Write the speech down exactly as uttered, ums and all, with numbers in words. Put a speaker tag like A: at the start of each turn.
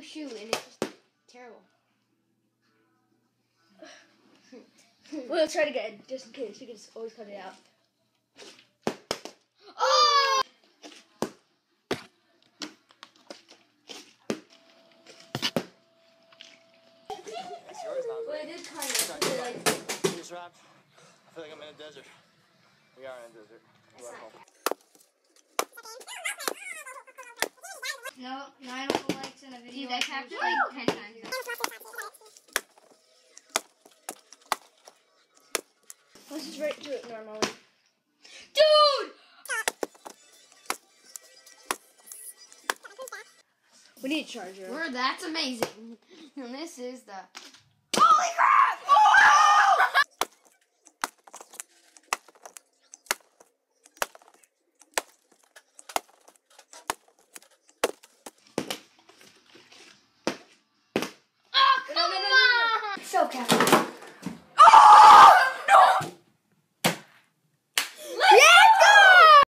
A: shoe and it's just terrible.
B: We'll try it again, just in case. We can just always cut it out.
A: Oh!
C: It's yours, not
B: Well,
C: great.
B: it did kind of. Like,
C: Just wrapped. I feel like I'm in a desert. We are in a desert. We're at home.
A: No, nine likes in a video.
D: Dude, I tapped it like ten times.
B: let's just right do it normally.
A: Dude!
B: We need a charger.
A: Word, that's amazing. And this is the... Holy crap! Oh! Oh, come
B: No, no, no, no, no.
A: on! So, Captain.